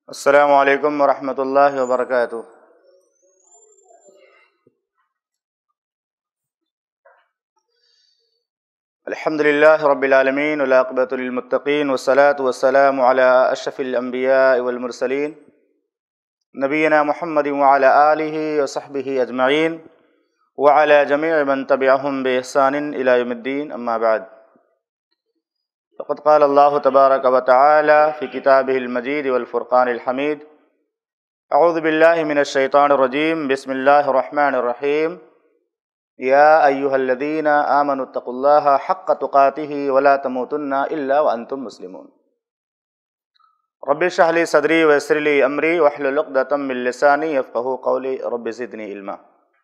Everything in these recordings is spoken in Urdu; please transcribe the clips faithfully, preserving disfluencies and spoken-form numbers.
السلام علیکم ورحمۃ اللہ وبرکاتہ۔ الحمد للہ رب العالمین والعاقبۃ للمتقین والصلاة والسلام علی اشرف الانبیاء والمرسلین نبینا محمد وعلی آلہ وصحبہ اجمعین وعلی جمیع من تبعہم بإحسان الی یوم الدین، اما بعد فقد قال اللہ تبارک وتعالی فی کتابہ المجید والفرقان الحمید، اعوذ باللہ من الشیطان الرجیم، بسم اللہ الرحمن الرحیم، یا ایہا الذین آمنوا اتقوا اللہ حق تقاتہ ولا تموتن الا وانتم مسلمون۔ رب اشرح لی صدری ویسر لی امری واحلل عقدۃ من لسانی یفقہوا قولی، رب زدنی علما۔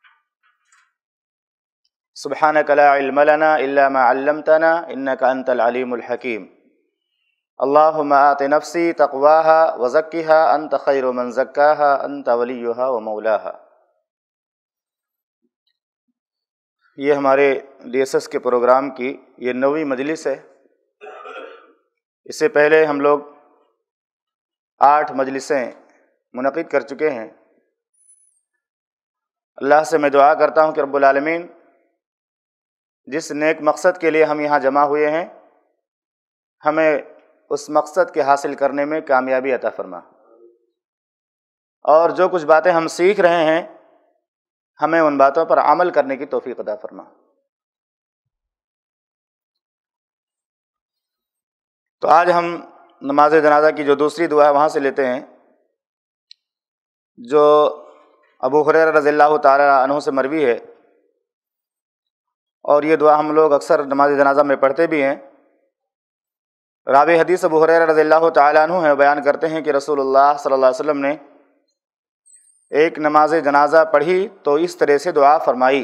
سبحانک لا علم لنا الا ما علمتنا انک انت العلیم الحکیم۔ اللہم آت نفسی تقواها وزکها انت خیر من زکاها انت ولیها ومولاها۔ یہ ہمارے ڈی ایس ایس کے پروگرام کی یہ نویں مجلس ہے۔ اس سے پہلے ہم لوگ آٹھ مجلسیں منعقد کر چکے ہیں۔ اللہ سے میں دعا کرتا ہوں کہ رب العالمین جس نیک مقصد کے لیے ہم یہاں جمع ہوئے ہیں، ہمیں اس مقصد کے حاصل کرنے میں کامیابی عطا فرما، اور جو کچھ باتیں ہم سیکھ رہے ہیں ہمیں ان باتوں پر عمل کرنے کی توفیق عطا فرما۔ تو آج ہم نماز جنازہ کی جو دوسری دعا ہے وہاں سے لیتے ہیں، جو ابو ہریرہ رضی اللہ تعالی عنہ سے مروی ہے، اور یہ دعا ہم لوگ اکثر نماز جنازہ میں پڑھتے بھی ہیں۔ راوی حدیث ابو ہریرہ رضی اللہ تعالی عنہ ہے، بیان کرتے ہیں کہ رسول اللہ صلی اللہ علیہ وسلم نے ایک نماز جنازہ پڑھی تو اس طرح سے دعا فرمائی: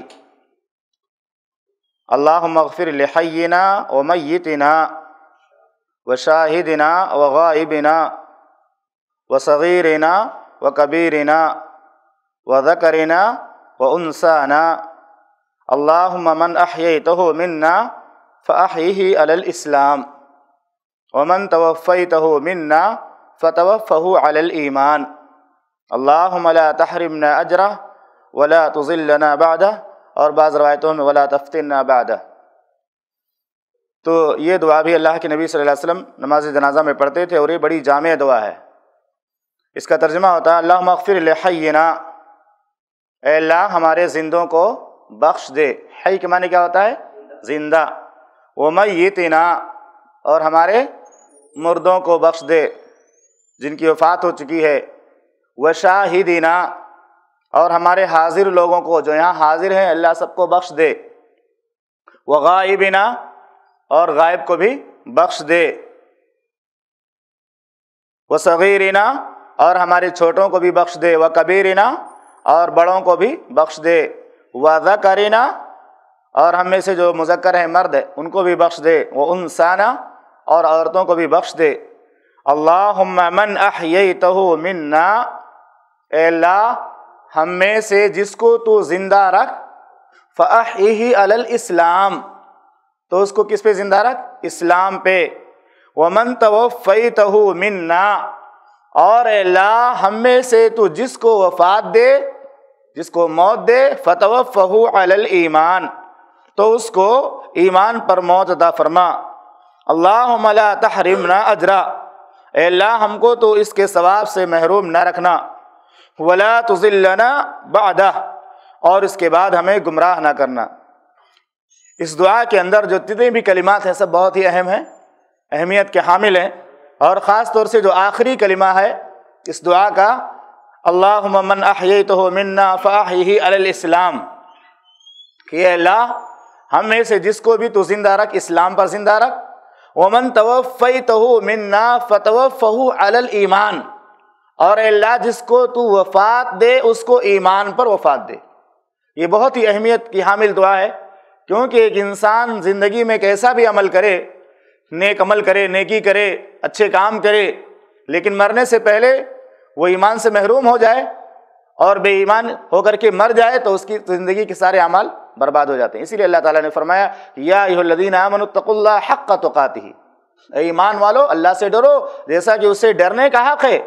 اللہم اغفر لحینا ومیتنا وشاہدنا وغائبنا وصغیرنا وکبیرنا وذکرنا وانسانا، اللہم من احییتہ منا فاحیہ علی الاسلام ومن توفیتہ منا فتوفہ علی الایمان، اللہم لا تحرمنا اجرہ ولا تضلنا بعدہ، اور بعض روایتوں میں ولا تفتنا بعدہ۔ تو یہ دعا بھی اللہ کے نبی صلی اللہ علیہ وسلم نماز جنازہ میں پڑھتے تھے، اور یہ بڑی جامع دعا ہے۔ اس کا ترجمہ ہوتا ہے: اللہم اغفر لحینا، اے اللہ ہمارے زندوں کو بخش دے۔ حی کے معنی کیا ہوتا ہے؟ زندہ۔ ومیتنا، اور ہمارے مردوں کو بخش دے جن کی وفات ہو چکی ہے۔ وشاہدنا، اور ہمارے حاضر لوگوں کو جو یہاں حاضر ہیں اللہ سب کو بخش دے۔ وغائبنا، اور غائب کو بھی بخش دے۔ وصغیرنا، اور ہمارے چھوٹوں کو بھی بخش دے۔ وکبیرنا، اور بڑوں کو بھی بخش دے۔ وذکرنا، اور ہم میں سے جو مذکر ہیں مرد ان کو بھی بخش دے۔ وانسانا، اور عورتوں کو بھی بخش دے۔ اللہم من احییتہ منا، اے اللہ ہم میں سے جس کو تو زندہ رکھ، فاحیہ علی الاسلام، تو اس کو کس پہ زندہ رکھ؟ اسلام پہ۔ ومن توفیتہ منا، اور اے اللہ ہم میں سے تو جس کو وفات دے، جس کو موت دے، فتوفہ علی الایمان، تو اس کو ایمان پر موت عطا فرما۔ اللہم لا تحرمنا اجرا، اے اللہ ہم کو تو اس کے ثواب سے محروم نہ رکھنا۔ ولا تضلنا بعدہ، اور اس کے بعد ہمیں گمراہ نہ کرنا۔ اس دعا کے اندر جو جتنے بھی کلمات ہیں سب بہت ہی اہم ہیں، اہمیت کے حامل ہیں، اور خاص طور سے جو آخری کلمہ ہے اس دعا کا، اللہم من احییتہ منا فاحیہ علی الاسلام، کہ اے اللہ ہم میں سے جس کو بھی تو زندہ رکھ، اسلام پر زندہ رکھ۔ ومن توفیتہ منا فتوفہ علی الایمان، اور اے اللہ جس کو تو وفات دے اس کو ایمان پر وفات دے۔ یہ بہت ہی اہمیت کی حامل دعا ہے، کیونکہ ایک انسان زندگی میں کیسا بھی عمل کرے، نیک عمل کرے، نیکی کرے، اچھے کام کرے، لیکن مرنے سے پہلے وہ ایمان سے محروم ہو جائے اور بے ایمان ہو کر کے مر جائے تو اس کی زندگی کے سارے اعمال برباد ہو جاتے ہیں۔ اسی لیے اللہ تعالیٰ نے فرمایا: یا ایھا الذین آمنوا اتقوا اللہ حق تقاتہ، اے ایمان والو اللہ سے ڈرو جیسا کہ اسے ڈرنے کا حق ہے۔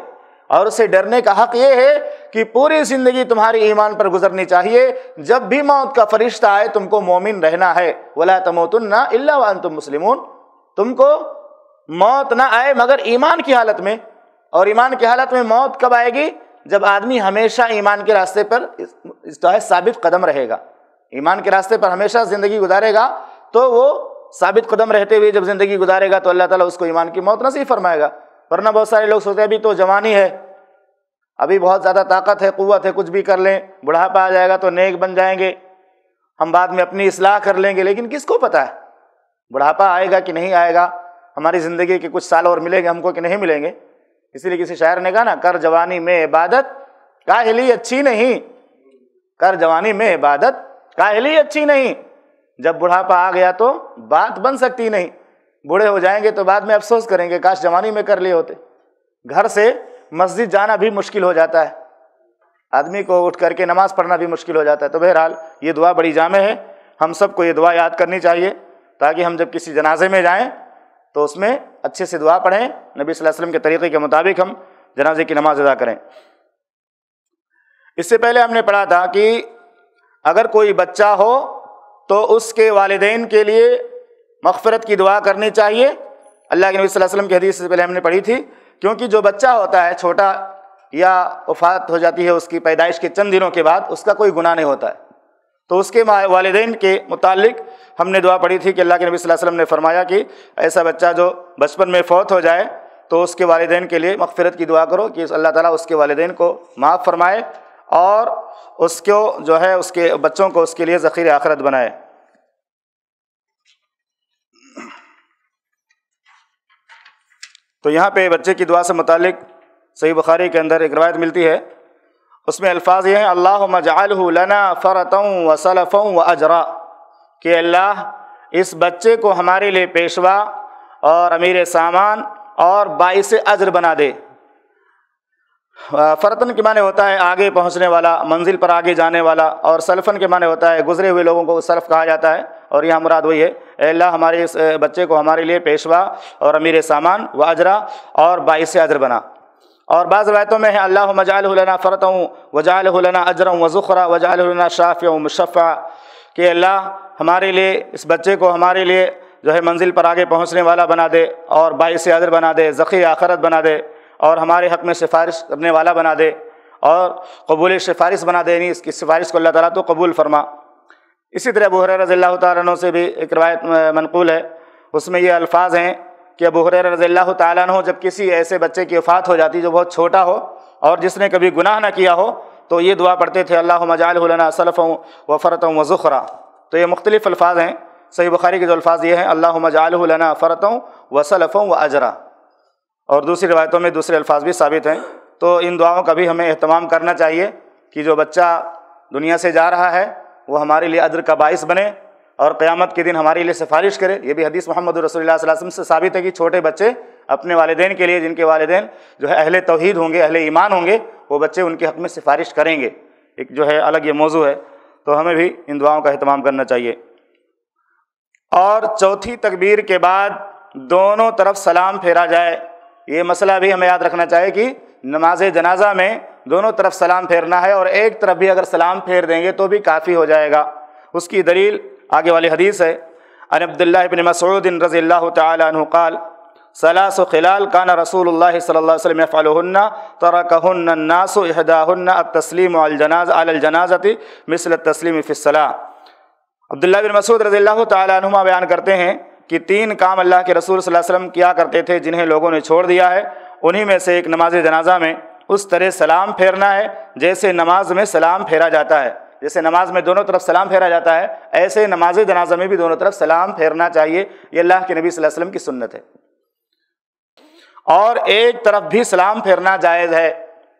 اور اسے ڈرنے کا حق یہ ہے کہ پوری زندگی تمہاری ایمان پر گزرنی چاہیے، جب بھی موت کا فرشتہ آئے تم کو مومن رہنا ہے، وَلَا تَمُوتُنَّ إِلَّا وَأَنْتُمْ مُسْلِمُونَ، تم کو موت نہ آئے مگر ایمان کی حالت میں۔ اور ایمان کی حالت میں موت کب آئے گی؟ جب آدمی ہمیشہ ایمان کے راستے پر جو ہے ثابت قدم رہے گا، ایمان کے راستے پر ہمیشہ زندگی گزارے گا، تو وہ ثابت قدم رہتے ہوئے جب زندگی گزارے گا تو اللہ تعالیٰ اس کو ایمان کی موت نصیب فرمائے گا۔ ورنہ بہت سارے لوگ سوچتے ہیں ابھی تو جوانی ہے، ابھی بہت زیادہ طاقت ہے، قوت ہے، کچھ بھی کر لیں، بڑھاپا آ جائے گا تو نیک بن جائیں گے، ہم بعد میں اپنی اصلاح کر لیں گے۔ لیکن کس کو پتہ ہے بڑھاپا آئے گا کہ نہیں آئے گا، ہماری زندگی کے کچھ سال اور ملیں گے ہم کو کہ نہیں ملیں گے۔ اسی لیے کسی شاعر نے کہا نا، کر جوانی میں عبادت کاہلی اچھی نہیں، کر جوانی میں عبادت کاہلی اچھی نہیں، جب بڑھاپا آ گیا تو بات بن سکتی نہیں، بوڑھے ہو جائیں گے تو بعد میں افسوس کریں گے کاش جوانی میں کر لیے ہوتے۔ گھر سے مسجد جانا بھی مشکل ہو جاتا ہے، آدمی کو اٹھ کر کے نماز پڑھنا بھی مشکل ہو جاتا ہے۔ تو بہرحال یہ دعا بڑی جامع ہے، ہم سب کو یہ دعا یاد کرنی چاہیے تاکہ ہم جب کسی جنازے میں جائیں تو اس میں اچھے سے دعا پڑھیں، نبی صلی اللہ علیہ وسلم کے طریقے کے مطابق ہم جنازے کی نماز ادا کریں۔ اس سے پہلے ہم نے پڑھا تھا کہ اگر کوئی بچہ ہو تو اس کے والدین کے لیے مغفرت کی دعا کرنی چاہیے۔ اللہ کے نبی صلی اللہ علیہ وسلم کی حدیث سے پہلے ہم نے پڑھی تھی، کیونکہ جو بچہ ہوتا ہے چھوٹا یا وفات ہو جاتی ہے اس کی پیدائش کے چند دنوں کے بعد، اس کا کوئی گناہ نہیں ہوتا ہے، تو اس کے والدین کے متعلق ہم نے دعا پڑھی تھی کہ اللہ کے نبی صلی اللہ علیہ وسلم نے فرمایا کہ ایسا بچہ جو بچپن میں فوت ہو جائے تو اس کے والدین کے لیے مغفرت کی دعا کرو کہ اللہ تعالیٰ اس کے والدین کو معاف فرمائے اور اس کو جو ہے اس کے بچوں کو اس کے لیے ذخیر آخرت بنائے۔ تو یہاں پہ بچے کی دعا سے متعلق صحیح بخاری کے اندر ایک روایت ملتی ہے، اس میں الفاظ یہ ہیں، اللہم اجعلہ لنا فرطا وسلفا واجرا، کہ اللہ اس بچے کو ہمارے لیے پیشوا اور امیر سامان اور باعث اجر بنا دے۔ فرطن کے معنی ہوتا ہے آگے پہنچنے والا، منزل پر آگے جانے والا، اور سلفن کے معنی ہوتا ہے گزرے ہوئے لوگوں کو سلف کہا جاتا ہے، اور یہاں مراد وہی ہے، اے اللہ ہمارے اس بچے کو ہمارے لیے پیشوا اور امیر سامان و اجرا اور باعث اجر بنا۔ اور بعض روایتوں میں ہے اللہم اجعلہ لنا فرطا وجعلہ لنا اجرا وذخرا وجعلہ لنا شافعا مشفعا، کہ اللہ ہمارے لیے اس بچے کو ہمارے لیے جو ہے منزل پر آگے پہنچنے والا بنا دے اور باعث اجر بنا دے، ذخیر آخرت بنا دے، اور ہمارے حق میں سفارش کرنے والا بنا دے اور قبول سفارش بنا دے، یعنی اس کی سفارش کو اللہ تعالیٰ تو قبول فرما۔ اسی طرح ابو ہریرہ رضی اللہ تعالیٰ عنہ سے بھی ایک روایت منقول ہے، اس میں یہ الفاظ ہیں کہ ابو ہریرہ رضی اللہ تعالیٰ عنہ جب کسی ایسے بچے کی وفات ہو جاتی جو بہت چھوٹا ہو اور جس نے کبھی گناہ نہ کیا ہو تو یہ دعا پڑھتے تھے، اللہم اجعلہ لنا سلفا وفرطا وذخرا۔ تو یہ مختلف الفاظ ہیں، صحیح بخاری کے جو الفاظ یہ ہیں اللہم اجعلہ لنا فرطا وسلفا واجرا، اور دوسری روایتوں میں دوسرے الفاظ بھی ثابت ہیں۔ تو ان دعاؤں کا بھی ہمیں اہتمام کرنا چاہیے کہ جو بچہ دنیا سے جا رہا ہے وہ ہمارے لیے اجر کا باعث بنے اور قیامت کے دن ہمارے لیے سفارش کرے۔ یہ بھی حدیث محمد رسول اللہ صلی اللہ علیہ وسلم سے ثابت ہے کہ چھوٹے بچے اپنے والدین کے لیے، جن کے والدین جو ہے اہل توحید ہوں گے، اہل ایمان ہوں گے، وہ بچے ان کے حق میں سفارش کریں گے۔ ایک جو ہے الگ یہ موضوع ہے، تو ہمیں بھی ان دعاؤں کا اہتمام کرنا چاہیے۔ اور چوتھی تکبیر کے بعد دونوں طرف سلام پھیرا جائے، یہ مسئلہ بھی ہمیں یاد رکھنا چاہیے کہ نماز جنازہ میں دونوں طرف سلام پھیرنا ہے، اور ایک طرف بھی اگر سلام پھیر دیں گے تو بھی کافی ہو جائے گا۔ اس کی دلیل آگے والی حدیث ہے، عن عبداللہ بن مسعود رضی اللہ تعالی عنہ قال ثلاث خلال کان رسول اللہ صلی اللہ علیہ وسلم یفعلہن ترکہن الناس احداہن التسلیم علی الجنازہ علی الجنازۃ مثل التسلیم فی الصلاۃ۔ عبداللہ بن مسعود رضی اللہ تعالی عنہما بیان کرتے ہیں کہ تین کام اللہ کے رسول صلی اللہ علیہ وسلم کیا کرتے تھے جنہیں لوگوں نے چھوڑ دیا ہے، انہی میں سے ایک نماز جنازہ میں اس طرح سلام پھیرنا ہے جیسے نماز میں سلام پھیرا جاتا ہے۔ جیسے نماز میں دونوں طرف سلام پھیرا جاتا ہے، ایسے نماز جنازہ میں بھی دونوں طرف سلام پھیرنا چاہیے، یہ اللہ کے نبی صلی اللہ علیہ وسلم کی سنت ہے۔ اور ایک طرف بھی سلام پھیرنا جائز ہے،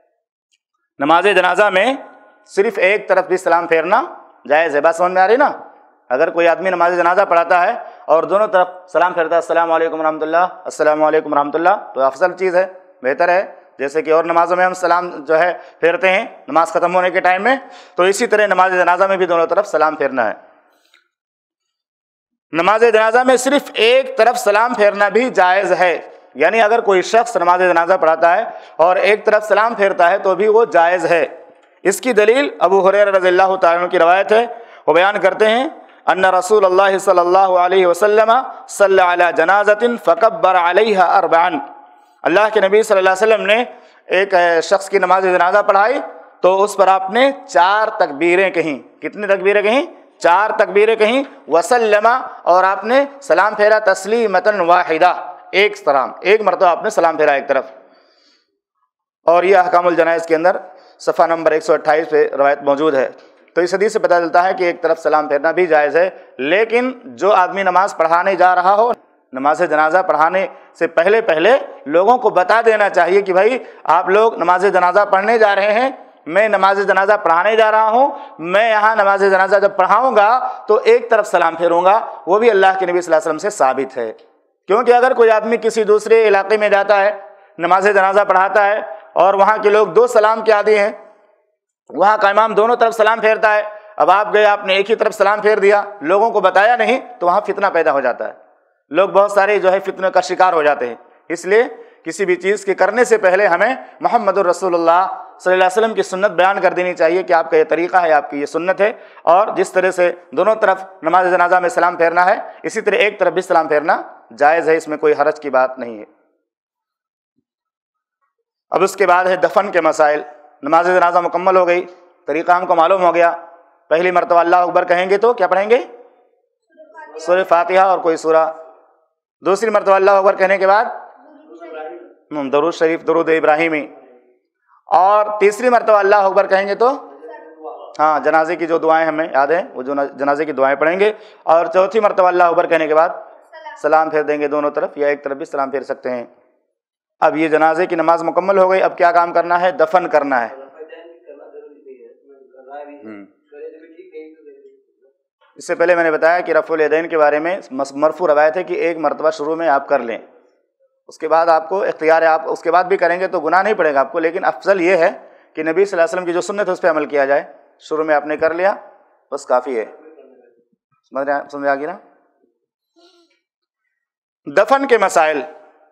نماز جنازہ میں صرف ایک طرف بھی سلام پھیرنا جائز ہے۔ بات سمجھ میں آ رہی نا؟ اگر کوئی آدمی نماز جنازہ پڑھاتا ہے اور دونوں طرف سلام پھیرتا ہے، السلام علیکم ورحمۃ اللہ، السلام علیکم ورحمۃ اللہ، تو افضل چیز ہے، بہتر ہے، جیسے کہ اور نمازوں میں ہم سلام جو ہے پھیرتے ہیں نماز ختم ہونے کے ٹائم میں، تو اسی طرح نماز جنازہ میں بھی دونوں طرف سلام پھیرنا ہے۔ نماز جنازہ میں صرف ایک طرف سلام پھیرنا بھی جائز ہے، یعنی اگر کوئی شخص نماز جنازہ پڑھاتا ہے اور ایک طرف سلام پھیرتا ہے تو بھی وہ جائز ہے۔ اس کی دلیل ابو ہریرہ رضی اللہ تعالیٰ عنہ کی روایت ہے، وہ بیان کرتے ہیں ان رسول اللہ صلی اللہ علیہ وسلم صلی علی جنازۃ فکبر علیہا اربعا، اللہ کے نبی صلی اللہ علیہ وسلم نے ایک شخص کی نماز جنازہ پڑھائی تو اس پر آپ نے چار تکبیریں کہیں۔ کتنی تکبیریں کہیں؟ چار تکبیریں کہیں۔ وسلم، اور آپ نے سلام پھیرا تسلیمۃ واحدہ، ایک سلام، ایک مرتبہ آپ نے سلام پھیرا ایک طرف۔ اور یہ احکام الجنائز کے اندر صفحہ نمبر ایک سو اٹھائیس پہ روایت موجود ہے۔ تو اس حدیث سے پتہ چلتا ہے کہ ایک طرف سلام پھیرنا بھی جائز ہے، لیکن جو آدمی نماز پڑھانے جا رہا ہو، نماز جنازہ پڑھانے سے پہلے پہلے لوگوں کو بتا دینا چاہیے کہ بھائی آپ لوگ نماز جنازہ پڑھنے جا رہے ہیں، میں نماز جنازہ پڑھانے جا رہا ہوں، میں یہاں نماز جنازہ جب پڑھاؤں گا تو ایک طرف سلام پھیروں گا۔ وہ بھی اللہ کے نبی صلی اللہ علیہ وسلم سے ثابت ہے، کیونکہ اگر کوئی آدمی کسی دوسرے علاقے میں جاتا ہے، نماز جنازہ پڑھاتا ہے اور وہاں کے لوگ دو سلام کے عادی ہیں، وہاں کا امام دونوں طرف سلام پھیرتا ہے، اب آپ گئے آپ نے ایک ہی طرف سلام پھیر دیا، لوگوں کو بتایا نہیں، تو وہاں فتنہ پیدا ہو جاتا ہے، لوگ بہت سارے جو ہے فتنہ کا شکار ہو جاتے ہیں۔ اس لیے کسی بھی چیز کے کرنے سے پہلے ہمیں محمد الرسول اللہ صلی اللہ علیہ وسلم کی سنت بیان کر دینی چاہیے کہ آپ کا یہ طریقہ ہے، آپ کی یہ سنت ہے، اور جس طرح سے دونوں طرف نماز جنازہ میں سلام پھیرنا ہے اسی طرح ایک طرف بھی سلام پھیرنا جائز ہے، اس میں کوئی حرج کی بات نہیں ہے۔ اب اس کے بعد ہے دفن کے مسائل۔ نماز جنازہ مکمل ہو گئی، طریقہ ہم کو معلوم ہو گیا، پہلی مرتبہ اللہ اکبر کہیں گے تو کیا پڑھیں گے؟ سورہ فاتحہ اور کوئی سورہ۔ دوسری مرتبہ اللہ اکبر کہنے کے بعد درود شریف، درود ابراہیمی، اور تیسری مرتبہ اللہ اکبر کہیں گے تو ہاں جنازے کی جو دعائیں ہمیں یاد ہیں وہ جو جنازے کی دعائیں پڑھیں گے، اور چوتھی مرتبہ اللہ اکبر کہنے کے بعد سلام پھیر دیں گے دونوں طرف، یا ایک طرف بھی سلام پھیر سکتے ہیں۔ اب یہ جنازے کی نماز مکمل ہو گئی، اب کیا کام کرنا ہے؟ دفن کرنا ہے۔ اس سے پہلے میں نے بتایا کہ رفع الیدین کے بارے میں مرفوع روایت ہے کہ ایک مرتبہ شروع میں آپ کر لیں، اس کے بعد آپ کو اختیار ہے، آپ اس کے بعد بھی کریں گے تو گناہ نہیں پڑے گا آپ کو، لیکن افضل یہ ہے کہ نبی صلی اللہ علیہ وسلم کی جو سنت ہے اس پہ عمل کیا جائے۔ شروع میں آپ نے کر لیا بس کافی ہے، سمجھ آ گئی نا؟ دفن کے مسائل۔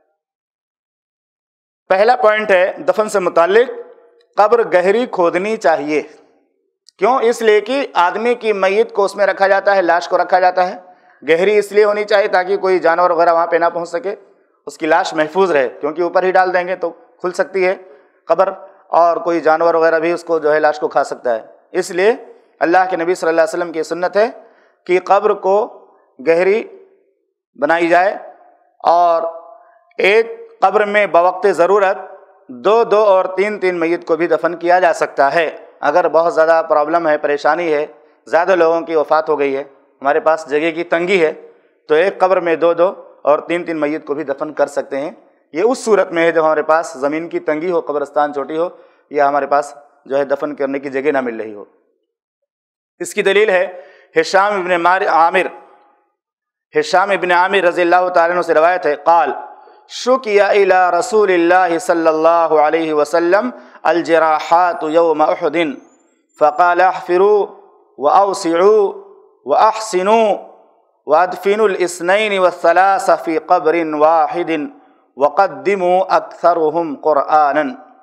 پہلا پوائنٹ ہے دفن سے متعلق، قبر گہری کھودنی چاہیے۔ کیوں؟ اس لیے کہ آدمی کی میت کو اس میں رکھا جاتا ہے، لاش کو رکھا جاتا ہے، گہری اس لیے ہونی چاہیے تاکہ کوئی جانور وغیرہ وہاں پہ نہ پہنچ سکے، اس کی لاش محفوظ رہے، کیونکہ اوپر ہی ڈال دیں گے تو کھل سکتی ہے قبر، اور کوئی جانور وغیرہ بھی اس کو جو ہے لاش کو کھا سکتا ہے۔ اس لیے اللہ کے نبی صلی اللہ علیہ وسلم کی سنت ہے کہ قبر کو گہری بنائی جائے، اور ایک قبر میں بوقت ضرورت دو دو اور تین تین میت کو بھی دفن کیا جا سکتا ہے۔ اگر بہت زیادہ پرابلم ہے، پریشانی ہے، زیادہ لوگوں کی وفات ہو گئی ہے، ہمارے پاس جگہ کی تنگی ہے، تو ایک قبر میں دو دو اور تین تین میت کو بھی دفن کر سکتے ہیں۔ یہ اس صورت میں ہے جب ہمارے پاس زمین کی تنگی ہو، قبرستان چھوٹی ہو، یا ہمارے پاس جو ہے دفن کرنے کی جگہ نہ مل رہی ہو۔ اس کی دلیل ہے ہشام ابن عامر ہشام ابن عامر رضی اللہ تعالیٰ عنہ سے روایت ہے، قال شُکِیَ إِلَى رسول اللہ صلی اللہ علیہ وسلم الجراحات یوم احد فقال احفروا واوسعوا واحسنوا وادفنوا الاثنین والثلاث فی قبر واحد وقدموا اکثرهم قرآنا۔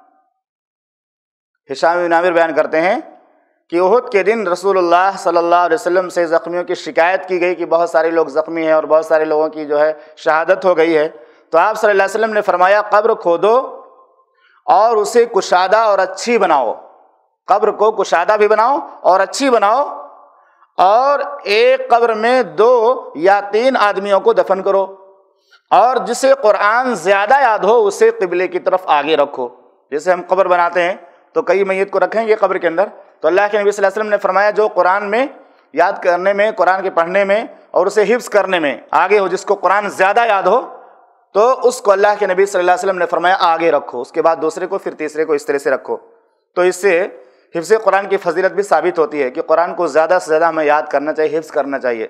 ہشام بن عامر بیان کرتے ہیں کہ احد کے دن رسول اللہ صلی اللہ علیہ وسلم سے زخمیوں کی شکایت کی گئی کہ بہت سارے لوگ زخمی ہیں اور بہت سارے لوگوں کی جو ہے شہادت ہو گئی ہے، تو آپ صلی اللہ علیہ وسلم نے فرمایا قبر کھودو اور اسے کشادہ اور اچھی بناؤ، قبر کو کشادہ بھی بناؤ اور اچھی بناؤ، اور ایک قبر میں دو یا تین آدمیوں کو دفن کرو، اور جسے قرآن زیادہ یاد ہو اسے قبلے کی طرف آگے رکھو۔ جیسے ہم قبر بناتے ہیں تو کئی میت کو رکھیں گے قبر کے اندر، تو اللہ کے نبی صلی اللہ علیہ وسلم نے فرمایا جو قرآن میں یاد کرنے میں، قرآن کے پڑھنے میں اور اسے حفظ کرنے میں آگے ہو، جس کو قرآن زیادہ یاد ہو، تو اس کو اللہ کے نبی صلی اللہ علیہ وسلم نے فرمایا آگے رکھو، اس کے بعد دوسرے کو، پھر تیسرے کو، اس طرح سے رکھو۔ تو اس سے حفظ قرآن کی فضیلت بھی ثابت ہوتی ہے کہ قرآن کو زیادہ سے زیادہ ہمیں یاد کرنا چاہیے، حفظ کرنا چاہیے۔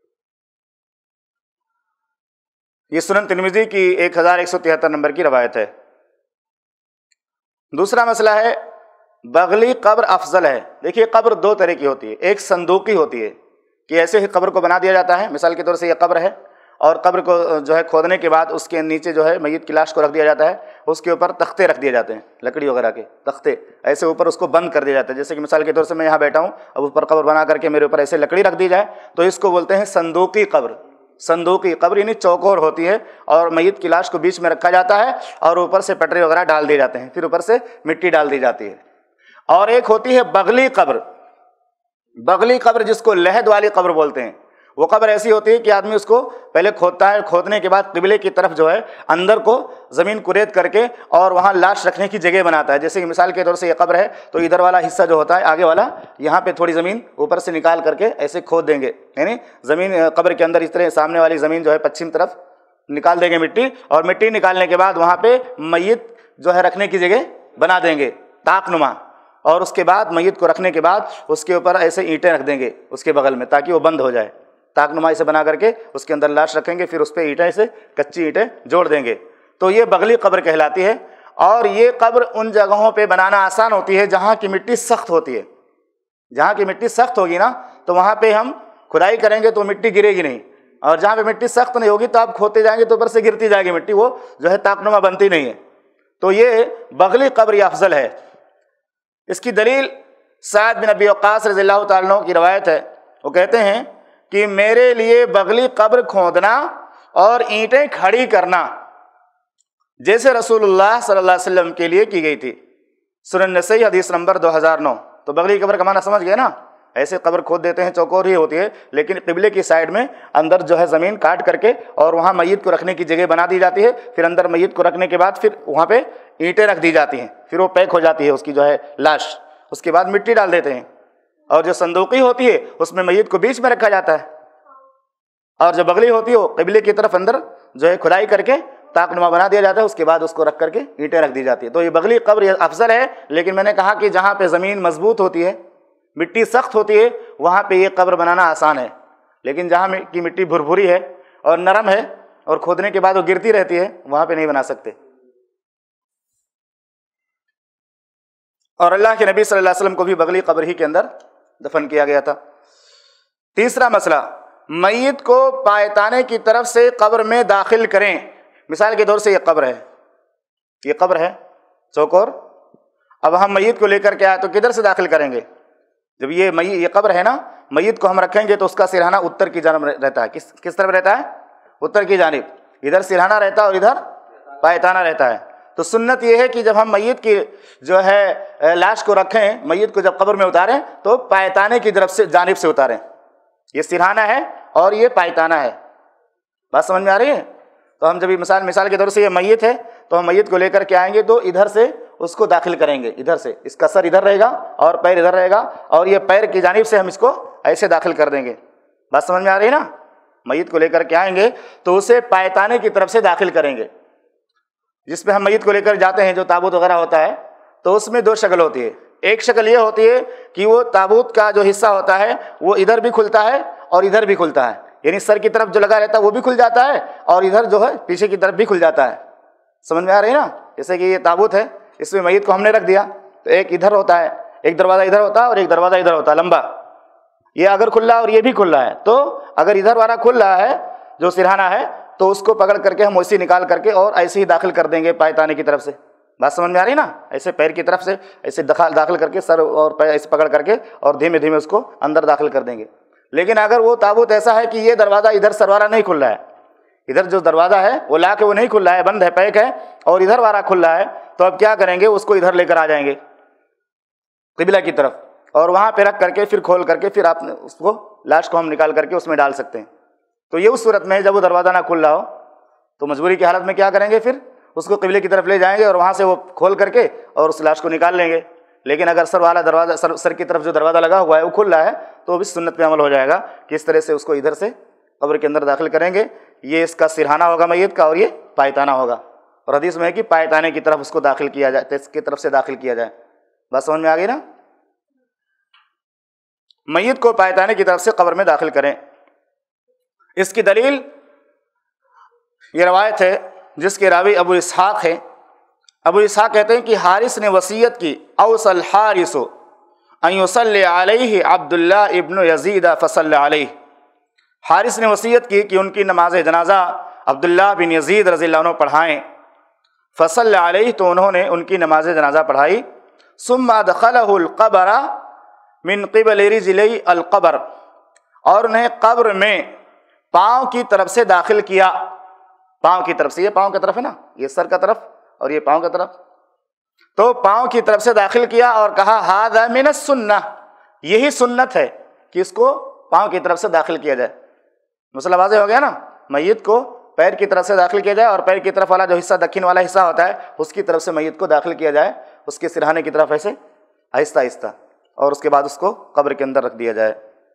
یہ سنن ترمذی کی ایک ہزار ایک سو تہتر نمبر کی روایت ہے۔ دوسرا مسئلہ ہے بغلی قبر افضل ہے۔ دیکھیے قبر دو طرح کی ہوتی ہے، ایک صندوقی ہوتی ہے کہ ایسے ہی قبر کو بنا دیا جاتا ہے، مثال کے طور سے یہ قبر ہے اور قبر کو جو ہے کھودنے کے بعد اس کے نیچے جو ہے میت کی لاش کو رکھ دیا جاتا ہے، اس کے اوپر تختے رکھ دیے جاتے ہیں، لکڑی وغیرہ کے تختے ایسے اوپر اس کو بند کر دیا جاتا ہے. جیسے کہ مثال کے طور سے میں یہاں بیٹھا ہوں، اب اوپر قبر بنا کر کے میرے اوپر ایسے لکڑی رکھ دی جائے تو اس کو بولتے ہیں صندوقی قبر. صندوقی قبر یعنی چوکور ہوتی ہے اور میت کی لاش کو بیچ میں رکھا جاتا ہے اور اوپر سے پٹری وغیرہ ڈال دیے جاتے ہیں، پھر اوپر سے مٹی ڈال دی جاتی ہے. اور ایک ہوتی ہے بغلی قبر. بغلی قبر جس کو لحد والی قبر بولتے ہیں، وہ قبر ایسی ہوتی ہے کہ آدمی اس کو پہلے کھودتا ہے، کھودنے کے بعد قبلے کی طرف جو ہے اندر کو زمین کریت کر کے اور وہاں لاش رکھنے کی جگہ بناتا ہے. جیسے کہ مثال کے طور سے یہ قبر ہے تو ادھر والا حصہ جو ہوتا ہے آگے والا، یہاں پہ تھوڑی زمین اوپر سے نکال کر کے ایسے کھود دیں گے، یعنی زمین قبر کے اندر اس طرح سامنے والی زمین جو ہے پچھم طرف نکال دیں گے مٹی، اور مٹی نکالنے کے بعد وہاں پہ میت جو ہے رکھنے کی جگہ بنا دیں گے طاق نما، اور اس کے بعد میت کو رکھنے کے بعد اس کے اوپر ایسے اینٹیں رکھ دیں گے اس کے بغل میں تاکہ وہ بند ہو جائے. طاق نما سے بنا کر کے اس کے اندر لاش رکھیں گے، پھر اس پہ اینٹیں سے کچی اینٹیں جوڑ دیں گے. تو یہ بغلی قبر کہلاتی ہے. اور یہ قبر ان جگہوں پہ بنانا آسان ہوتی ہے جہاں کی مٹی سخت ہوتی ہے. جہاں کی مٹی سخت ہوگی نا تو وہاں پہ ہم کھدائی کریں گے تو مٹی گرے گی نہیں، اور جہاں پہ مٹی سخت نہیں ہوگی تو آپ کھودتے جائیں گے تو اوپر سے گرتی جائے گی مٹی، وہ جو ہے طاق نما بنتی نہیں ہے. تو یہ بغلی قبر یہ افضل ہے. اس کی دلیل سعد بن ابی وقاص رضی اللہ تعالیٰ عنہ کی روایت ہے. وہ کہتے ہیں کہ میرے لیے بغلی قبر کھودنا اور اینٹیں کھڑی کرنا جیسے رسول اللہ صلی اللہ علیہ وسلم کے لیے کی گئی تھی. سنن نسائی حدیث نمبر دو ہزار نو. تو بغلی قبر کا معنی سمجھ گئے نا؟ ایسے قبر کھود دیتے ہیں، چوکور ہی ہوتی ہے لیکن قبلے کی سائڈ میں اندر جو ہے زمین کاٹ کر کے اور وہاں میت کو رکھنے کی جگہ بنا دی جاتی ہے. پھر اندر میت کو رکھنے کے بعد پھر وہاں پہ اینٹیں رکھ دی جاتی ہیں، پھر وہ پیک ہو جاتی ہے اس کی جو ہے لاش. اس کے بعد مٹی ڈال دیتے ہیں. اور جو صندوقی ہوتی ہے اس میں میت کو بیچ میں رکھا جاتا ہے، اور جو بغلی ہوتی ہے وہ قبلے کی طرف اندر جو ہے کھدائی کر کے طاق نما بنا دیا جاتا ہے، اس کے بعد اس کو رکھ کر کے اینٹیں رکھ دی جاتی ہے. تو یہ بغلی قبر یہ افضل ہے. لیکن میں نے کہا کہ جہاں پہ زمین مضبوط ہوتی ہے، مٹی سخت ہوتی ہے، وہاں پہ یہ قبر بنانا آسان ہے. لیکن جہاں کی مٹی بھربھری ہے اور نرم ہے اور کھودنے کے بعد وہ گرتی رہتی ہے، وہاں پہ نہیں بنا سکتے. اور اللہ کے نبی صلی اللہ علیہ وسلم کو بھی بغلی قبر ہی کے اندر دفن کیا گیا تھا. تیسرا مسئلہ، میت کو پایتانے کی طرف سے قبر میں داخل کریں. مثال کے طور سے یہ قبر ہے، یہ قبر ہے چوکور. اب ہم میت کو لے کر کے آئے تو کدھر سے داخل کریں گے؟ جب یہ میت یہ قبر ہے نا، میت کو ہم رکھیں گے تو اس کا سرہانہ اتر کی جانب رہتا ہے. کس کس طرف رہتا ہے؟ اتر کی جانب. ادھر سرہانہ رہتا ہے اور ادھر پایتانہ رہتا ہے. تو سنت یہ ہے کہ جب ہم میت کی جو ہے لاش کو رکھیں، میت کو جب قبر میں اتاریں تو پایتانے کی طرف سے جانب سے اتاریں. یہ سرہانہ ہے اور یہ پایتانہ ہے. بات سمجھ میں آ رہی ہے؟ تو ہم جب یہ مثال مثال کے طور سے یہ میت ہے تو ہم میت کو لے کر کے آئیں گے تو ادھر سے اس کو داخل کریں گے، ادھر سے. اس کا سر ادھر رہے گا اور پیر ادھر رہے گا، اور یہ پیر کی جانب سے ہم اس کو ایسے داخل کر دیں گے. بات سمجھ میں آ رہی ہے نا؟ میت کو لے کر کے آئیں گے تو اسے پایتانے کی طرف سے داخل کریں گے. جس پہ ہم میت کو لے کر جاتے ہیں جو تابوت وغیرہ ہوتا ہے تو اس میں دو شکل ہوتی ہے. ایک شکل یہ ہوتی ہے کہ وہ تابوت کا جو حصہ ہوتا ہے وہ ادھر بھی کھلتا ہے اور ادھر بھی کھلتا ہے، یعنی سر کی طرف جو لگا رہتا ہے وہ بھی کھل جاتا ہے اور ادھر جو ہے پیچھے کی طرف بھی کھل جاتا ہے. سمجھ میں آ رہی ہے نا؟ جیسے کہ یہ تابوت ہے، اس میں میت کو ہم نے رکھ دیا تو ایک ادھر ہوتا ہے، ایک دروازہ ادھر ہوتا ہے اور ایک دروازہ ادھر ہوتا ہے لمبا. یہ اگر کھل رہا ہے اور یہ بھی کھل رہا ہے تو اگر ادھر والا کھل رہا ہے جو سرہانہ ہے تو اس کو پکڑ کر کے ہم ویسے نکال کر کے اور ایسے ہی داخل کر دیں گے پایتانے کی طرف سے. بات سمجھ میں آ رہی ہے نا؟ ایسے پیر کی طرف سے ایسے داخل کر کے سر اور پیر ایسے پکڑ کر کے اور دھیمے دھیمے اس کو اندر داخل کر دیں گے. لیکن اگر وہ تابوت ایسا ہے کہ یہ دروازہ ادھر سر والا نہیں کھل رہا ہے، ادھر جو دروازہ ہے وہ لا کے وہ نہیں کھل رہا ہے، بند ہے، پیک ہے، اور ادھر والا کھل رہا ہے، تو اب کیا کریں گے؟ اس کو ادھر لے کر آ جائیں گے قبلہ کی طرف اور وہاں پہ رکھ کر کے پھر کھول کر کے پھر آپ نے اس کو لاش کو ہم نکال کر کے اس میں ڈال سکتے ہیں. تو یہ اس صورت میں جب وہ دروازہ نہ کھل رہا ہو تو مجبوری کی حالت میں کیا کریں گے؟ پھر اس کو قبلے کی طرف لے جائیں گے اور وہاں سے وہ کھول کر کے اور اس لاش کو نکال لیں گے. لیکن اگر سر والا دروازہ سر, سر کی طرف جو دروازہ لگا ہوا ہے وہ کھل رہا ہے تو بھی سنت پہ عمل ہو جائے گا کہ اس طرح سے اس کو ادھر سے قبر کے اندر داخل کریں گے. یہ اس کا سرہانہ ہوگا میت کا اور یہ پایتانہ ہوگا. اور حدیث میں ہے کہ پایتانے کی طرف اس کو داخل کیا جائے، اس کی طرف سے داخل کیا جائے. بات سمجھ میں آ گئی نا؟ میت کو پایتانے کی طرف سے قبر میں داخل کریں. اس کی دلیل یہ روایت ہے جس کے راوی ابو اسحاق ہے. ابو اسحاق کہتے ہیں کہ حارث نے وصیت کی، اوصى الحارث ان يصلي علیہ عبداللہ ابن یزید فصلی علیہ. حارث نے وصیت کی کہ ان کی نماز جنازہ عبداللہ بن یزید رضی اللہ عنہ پڑھائیں، فصلی علیہ، تو انہوں نے ان کی نماز جنازہ پڑھائی۔ ثم ادخلہ القبر من قبل رجلی القبر، اور انہیں قبر میں پاؤں کی طرف سے داخل کیا، پاؤں کی طرف سے، یہ پاؤں کی طرف ہے نا، یہ سر کا طرف اور یہ پاؤں کی طرف، تو پاؤں کی طرف سے داخل کیا اور کہا ھذا من السنہ، یہی سنت ہے کہ اس کو پاؤں کی طرف سے داخل کیا جائے۔ مسئلہ واضح ہو گیا نا، میت کو پیر کی طرف سے داخل کیا جائے اور پیر کی طرف والا جو حصہ دکن والا حصہ ہوتا ہے اس کی طرف سے میت کو داخل کیا جائے، اس کے سرہانے کی طرف ایسے آہستہ آہستہ، اور اس کے بعد اس کو قبر کے اندر رکھ دیا جائے۔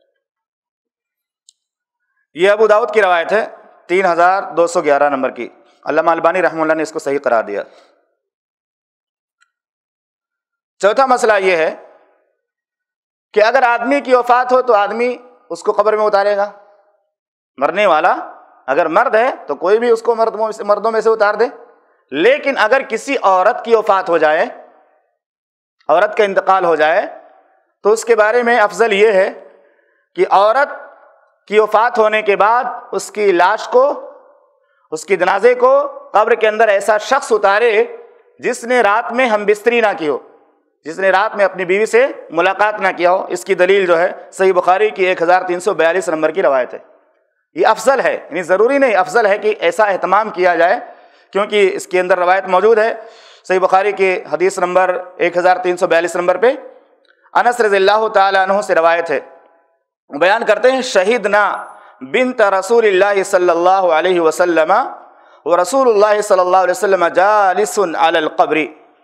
یہ ابو داؤد کی روایت ہے تین ہزار دو سو گیارہ نمبر کی، علامہ البانی رحمہ اللہ نے اس کو صحیح قرار دیا۔ چوتھا مسئلہ یہ ہے کہ اگر آدمی کی وفات ہو تو آدمی اس کو قبر میں اتارے گا، مرنے والا اگر مرد ہے تو کوئی بھی اس کو مردوں میں سے اتار دے، لیکن اگر کسی عورت کی وفات ہو جائے، عورت کا انتقال ہو جائے، تو اس کے بارے میں افضل یہ ہے کہ عورت کی وفات ہونے کے بعد اس کی لاش کو، اس کی جنازے کو قبر کے اندر ایسا شخص اتارے جس نے رات میں ہم بستری نہ کی ہو، جس نے رات میں اپنی بیوی سے ملاقات نہ کیا ہو۔ اس کی دلیل جو ہے صحیح بخاری کی ایک ہزار تین سو بیالیس نمبر کی روایت ہے۔ یہ افضل ہے، یعنی ضروری نہیں، افضل ہے کہ ایسا اہتمام کیا جائے، کیونکہ اس کے اندر روایت موجود ہے صحیح بخاری کی حدیث نمبر ایک ہزار تین سو بیالیس نمبر پہ، انس رضی اللہ تعالی عنہ سے روایت ہے، بیان کرتے ہیں شہیدنا بنت رسول اللہ صلی اللہ علیہ وسلم ورسول اللہ صلی اللہ علیہ وسلم جالس علی القبر۔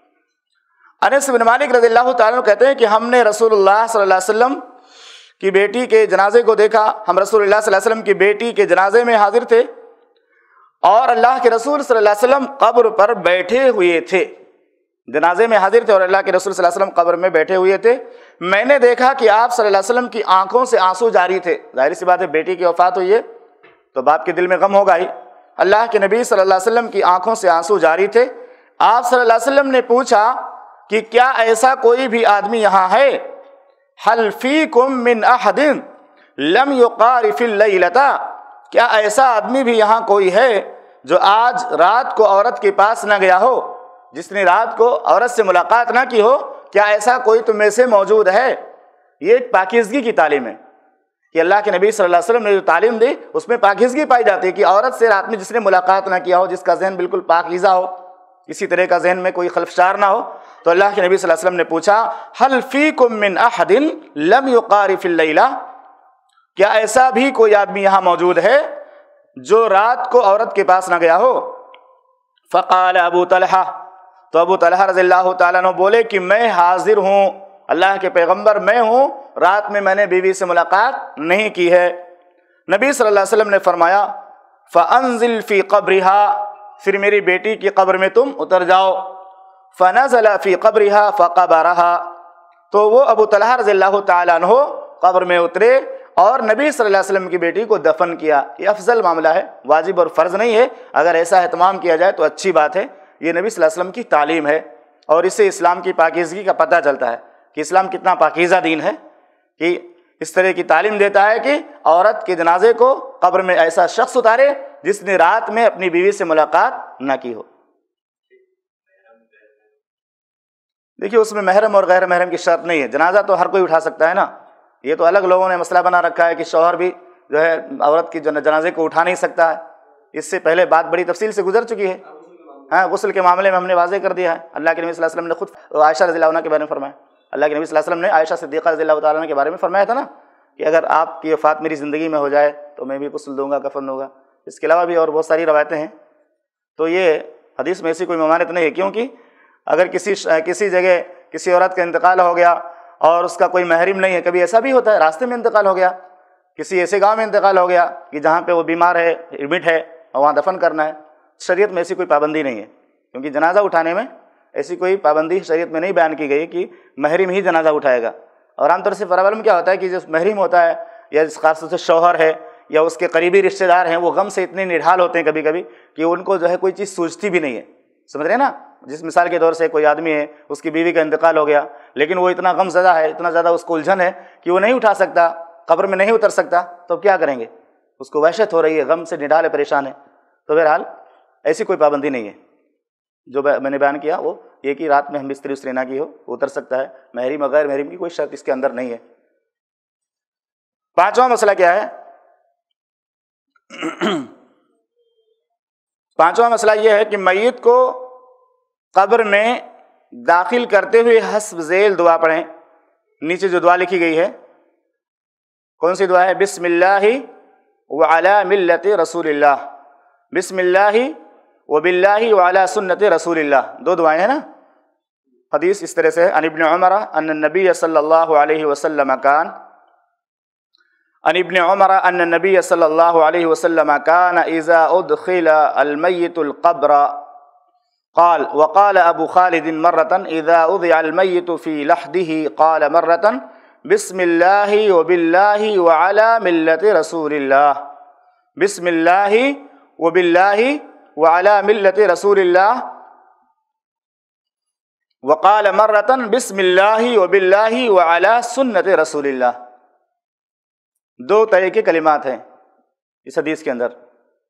انس بن مالک رضی اللہ تعالیٰ عنہ کہتے ہیں کہ ہم نے رسول اللہ صلی اللہ علیہ وسلم کی بیٹی کے جنازے کو دیکھا، ہم رسول اللہ صلی اللہ علیہ وسلم کی بیٹی کے جنازے میں حاضر تھے اور اللہ کے رسول صلی اللہ علیہ وسلم قبر پر بیٹھے ہوئے تھے، جنازے میں حاضر تھے اور اللہ کے رسول صلی اللہ علیہ وسلم قبر میں بیٹھے ہوئے تھے۔ میں نے دیکھا کہ آپ صلی اللہ علیہ وسلم کی آنکھوں سے آنسو جاری تھے، ظاہر سی بات ہے بیٹی کی وفات ہوئی ہے تو باپ کے دل میں غم ہوگا ہی، اللہ کے نبی صلی اللہ علیہ وسلم کی آنکھوں سے آنسو جاری تھے۔ آپ صلی اللہ علیہ وسلم نے پوچھا کہ کیا ایسا کوئی بھی آدمی یہاں ہے، حل فیکم من احد لم یقارف اللیلۃ، کیا ایسا آدمی بھی یہاں کوئی ہے جو آج رات کو عورت کے پاس نہ گیا ہو، جس نے رات کو عورت سے ملاقات نہ کی ہو، کیا ایسا کوئی تم میں سے موجود ہے؟ یہ ایک پاکیزگی کی تعلیم ہے کہ اللہ کے نبی صلی اللہ علیہ وسلم نے جو تعلیم دی اس میں پاکیزگی پائی جاتی ہے کہ عورت سے رات میں جس نے ملاقات نہ کیا ہو، جس کا ذہن بالکل پاکیزہ ہو، کسی طرح کا ذہن میں کوئی خلفشار نہ ہو، تو اللہ کے نبی صلی اللہ علیہ وسلم نے پوچھا حل فیکم من احد لم یقارف اللیلہ، کیا ایسا بھی کوئی آدمی یہاں موجود ہے جو رات کو عورت کے پاس نہ گیا ہو؟ فقال ابو طلحہ، تو ابو طلحہ رضی اللہ تعالیٰ عنہ بولے کہ میں حاضر ہوں، اللہ کے پیغمبر میں ہوں، رات میں میں نے بیوی سے ملاقات نہیں کی ہے۔ نبی صلی اللہ علیہ وسلم نے فرمایا فانزل فی قبرہا، پھر میری بیٹی کی قبر میں تم اتر جاؤ۔ فنزل فی قبرہا فقبرہا، تو وہ ابو طلحہ رضی اللہ تعالیٰ عنہ قبر میں اترے اور نبی صلی اللہ علیہ وسلم کی بیٹی کو دفن کیا۔ یہ افضل معاملہ ہے، واجب اور فرض نہیں ہے، اگر ایسا اہتمام کیا جائے تو اچھی بات ہے۔ یہ نبی صلی اللہ علیہ وسلم کی تعلیم ہے اور اس سے اسلام کی پاکیزگی کا پتہ چلتا ہے کہ اسلام کتنا پاکیزہ دین ہے، کہ اس طرح کی تعلیم دیتا ہے کہ عورت کے جنازے کو قبر میں ایسا شخص اتارے جس نے رات میں اپنی بیوی سے ملاقات نہ کی ہو۔ دیکھیے اس میں محرم اور غیر محرم کی شرط نہیں ہے، جنازہ تو ہر کوئی اٹھا سکتا ہے نا، یہ تو الگ لوگوں نے مسئلہ بنا رکھا ہے کہ شوہر بھی جو ہے عورت کی جنازے کو اٹھا نہیں سکتا ہے، اس سے پہلے بات بڑی تفصیل سے گزر چکی ہے۔ ہاں غسل کے معاملے میں ہم نے واضح کر دیا ہے، اللہ کے نبی صلی اللہ علیہ وسلم نے خود عائشہ رضی اللہ عنہ کے بارے میں فرمایا، اللہ کے نبی صلی اللہ علیہ وسلم نے عائشہ صدیقہ رضی اللہ تعالیٰ عنہ کے بارے میں فرمایا تھا نا کہ اگر آپ کی وفات میری زندگی میں ہو جائے تو میں بھی غسل دوں گا، کفن دوں گا۔ اس کے علاوہ بھی اور بہت ساری روایتیں ہیں، تو یہ حدیث میں ایسی کوئی ممانعت نہیں ہے، کیونکہ اگر کسی کسی جگہ کسی عورت کا انتقال ہو گیا اور اس کا کوئی محرم نہیں ہے، کبھی ایسا بھی ہوتا ہے راستے میں انتقال ہو گیا، کسی ایسے گاؤں میں انتقال ہو گیا کہ جہاں پہ وہ بیمار ہے، ایڈمٹ ہے اور وہاں دفن کرنا ہے، شریعت میں ایسی کوئی پابندی نہیں ہے، کیونکہ جنازہ اٹھانے میں ایسی کوئی پابندی شریعت میں نہیں بیان کی گئی کہ محرم ہی جنازہ اٹھائے گا۔ اور عام طور سے پرابلم کیا ہوتا ہے کہ جو محرم ہوتا ہے یا جس خاص طور سے شوہر ہے یا اس کے قریبی رشتہ دار ہیں، وہ غم سے اتنے نڈھال ہوتے ہیں کبھی کبھی کہ ان کو جو ہے کوئی چیز سوچتی بھی نہیں ہے، سمجھ رہے ہیں نا؟ جس مثال کے طور سے کوئی آدمی ہے، اس کی بیوی کا انتقال ہو گیا لیکن وہ اتنا غم زدہ ہے، اتنا زیادہ اس کو الجھن ہے کہ وہ نہیں اٹھا سکتا، قبر میں نہیں اتر سکتا، تو کیا کریں گے؟ اس کو وحشت ہو رہی ہے، غم سے نڈال ہے، پریشان ہے، تو بہرحال ایسی کوئی پابندی نہیں ہے۔ جو میں نے بیان کیا وہ یہ کہ رات میں ہم بستری استری نہ کی ہو، اتر سکتا ہے، محرم اور غیر محرم کی کوئی شرط اس کے اندر نہیں ہے۔ پانچواں مسئلہ کیا ہے؟ پانچواں مسئلہ یہ ہے کہ میت کو قبر میں داخل کرتے ہوئے حسب ذیل دعا پڑھیں۔ نیچے جو دعا لکھی گئی ہے کون سی دعا ہے؟ بسم اللہ وعلی ملت رسول اللہ، بسم اللہ وباللہ وعلی سنت رسول اللہ، دو دعائیں ہیں نا۔ حدیث اس طرح سے ہے، عن ابن عمر ان النبی صلی اللہ علیہ وسلم کان عن ابن عمر ان النبی صلی اللہ علیہ وسلم کان اذا ادخل المیت القبر قال وقال ابو خالد مرة اذا وضع المیت في لحده قال مرة بسم اللہ وباللہ وعلی ملت رسول اللہ، بسم اللہ وباللہ وعلی ملت رسول اللہ، وقال مرة بسم اللہ وباللہ وعلی سنت رسول اللہ۔ دو طرح کے کلمات ہیں اس حدیث کے اندر۔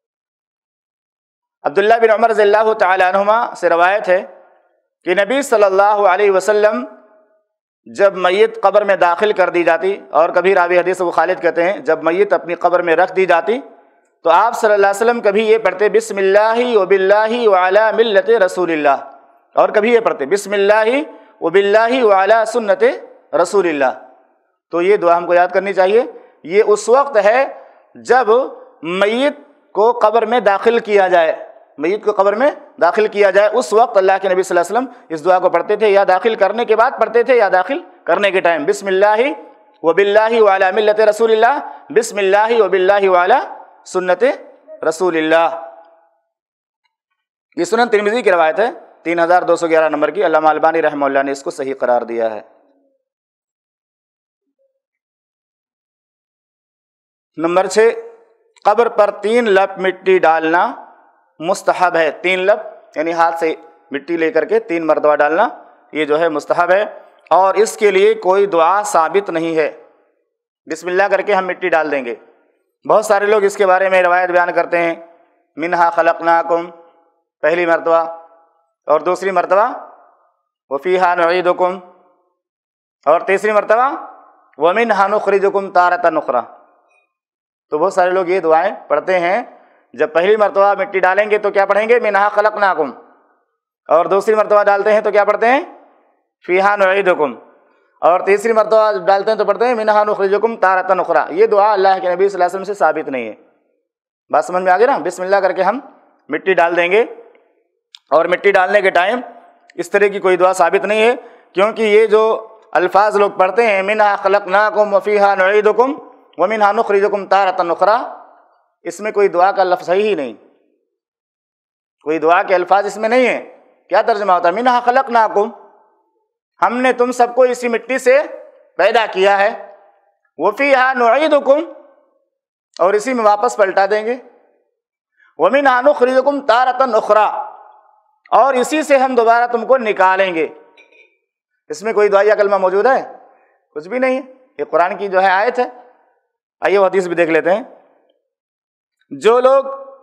عبداللہ بن عمر رضی اللہ تعالی عنہما سے روایت ہے کہ نبی صلی اللہ علیہ وسلم جب میت قبر میں داخل کر دی جاتی، اور کبھی راوی حدیث ابو خالد کہتے ہیں جب میت اپنی قبر میں رکھ دی جاتی تو آپ صلی اللہ علیہ وسلم کبھی یہ پڑھتے بسم اللہ وباللہ وعلی ملت رسول اللہ، اور کبھی یہ پڑھتے بسم اللہ وباللہ وعلی سنت رسول اللہ۔ تو یہ دعا ہم کو یاد کرنی چاہیے۔ یہ اس وقت ہے جب میت کو قبر میں داخل کیا جائے، میت کو قبر میں داخل کیا جائے اس وقت اللہ کے نبی صلی اللہ علیہ وسلم اس دعا کو پڑھتے تھے، یا داخل کرنے کے بعد پڑھتے تھے یا داخل کرنے کے ٹائم، بسم اللہ وباللہ وعلی ملت رسول اللہ، بسم اللہ وباللہ وعلی سنت رسول اللہ۔ یہ سنن ترمذی کی روایت ہے، تین ہزار دو سو گیارہ نمبر کی، علامہ البانی رحمہ اللہ نے اس کو صحیح قرار دیا ہے۔ نمبر چھ، قبر پر تین لپ مٹی ڈالنا مستحب ہے۔ تین لپ یعنی ہاتھ سے مٹی لے کر کے تین مرتبہ ڈالنا، یہ جو ہے مستحب ہے، اور اس کے لیے کوئی دعا ثابت نہیں ہے۔ بسم اللہ کر کے ہم مٹی ڈال دیں گے۔ بہت سارے لوگ اس کے بارے میں روایت بیان کرتے ہیں، منہا خلقناکم پہلی مرتبہ، اور دوسری مرتبہ وفیہا نعیدکم، اور تیسری مرتبہ ومنہا نخرجکم تارۃ اخری۔ تو بہت سارے لوگ یہ دعائیں پڑھتے ہیں، جب پہلی مرتبہ مٹی ڈالیں گے تو کیا پڑھیں گے؟ منہا خلقناکم، اور دوسری مرتبہ ڈالتے ہیں تو کیا پڑھتے ہیں؟ فیہا نعیدکم، اور تیسری مرتبہ ڈالتے ہیں تو پڑھتے ہیں منہا نخرجکم تارۃ اخری۔ یہ دعا اللہ کے نبی صلی اللہ علیہ وسلم سے ثابت نہیں ہے۔ بات سمجھ میں آ گئی نا؟ بسم اللہ کر کے ہم مٹی ڈال دیں گے، اور مٹی ڈالنے کے ٹائم اس طرح کی کوئی دعا ثابت نہیں ہے، کیونکہ یہ جو الفاظ لوگ پڑھتے ہیں منہا خلقناکم وفیہا نعیدکم ومنہا نخرجکم تارۃ اخری، اس میں کوئی دعا کا لفظ ہے ہی نہیں، کوئی دعا کے الفاظ اس میں نہیں ہیں۔ کیا ترجمہ ہوتا ہے؟ منہا خلقناکم، ہم نے تم سب کو اسی مٹی سے پیدا کیا ہے، وفیہا نعیدکم، اور اسی میں واپس پلٹا دیں گے، ومنہا نخرجکم تارۃ اخری، اور اسی سے ہم دوبارہ تم کو نکالیں گے۔ اس میں کوئی دعائیہ کلمہ موجود ہے؟ کچھ بھی نہیں ہے، یہ قرآن کی جو ہے آیت ہے۔ آئیے وہ حدیث بھی دیکھ لیتے ہیں۔ جو لوگ